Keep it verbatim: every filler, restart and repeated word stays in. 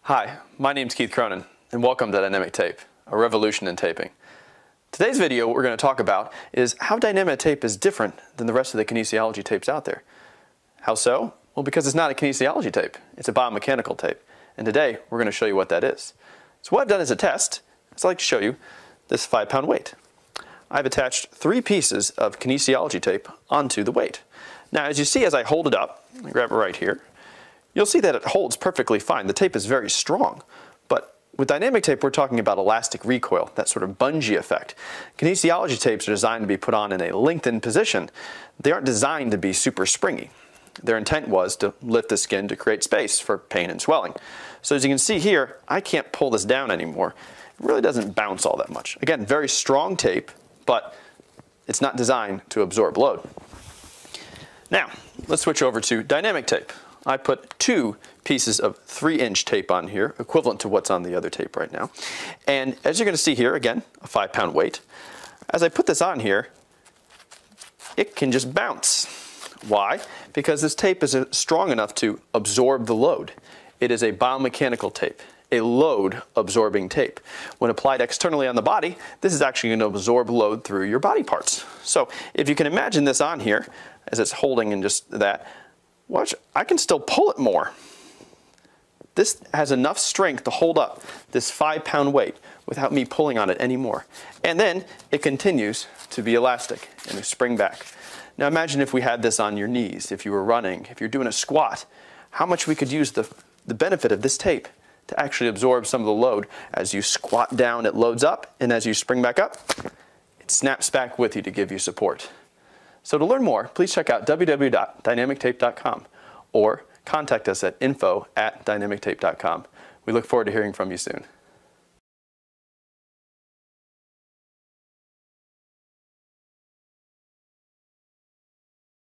Hi, my name's Keith Cronin, and welcome to Dynamic Tape, a revolution in taping. Today's video, what we're going to talk about is how dynamic tape is different than the rest of the kinesiology tapes out there. How so? Well, because it's not a kinesiology tape, it's a biomechanical tape. And today, we're going to show you what that is. So what I've done as a test is I'd like to show you this five pound weight. I've attached three pieces of kinesiology tape onto the weight. Now, as you see as I hold it up, I grab it right here, you'll see that it holds perfectly fine. The tape is very strong, but with dynamic tape, we're talking about elastic recoil, that sort of bungee effect. Kinesiology tapes are designed to be put on in a lengthened position. They aren't designed to be super springy. Their intent was to lift the skin to create space for pain and swelling. So as you can see here, I can't pull this down anymore. It really doesn't bounce all that much. Again, very strong tape, but it's not designed to absorb load. Now, let's switch over to dynamic tape. I put two pieces of three inch tape on here, equivalent to what's on the other tape right now. And as you're going to see here, again, a five pound weight. As I put this on here, it can just bounce. Why? Because this tape is strong enough to absorb the load. It is a biomechanical tape, a load absorbing tape. When applied externally on the body, this is actually going to absorb load through your body parts. So if you can imagine this on here, as it's holding in just that, watch, I can still pull it more. This has enough strength to hold up this five pound weight without me pulling on it anymore. And then it continues to be elastic and to spring back. Now imagine if we had this on your knees, if you were running, if you're doing a squat, how much we could use the, the benefit of this tape to actually absorb some of the load. As you squat down, it loads up, and as you spring back up, it snaps back with you to give you support. So to learn more, please check out w w w dot dynamic tape dot com or contact us at info at dynamic tape dot com. We look forward to hearing from you soon.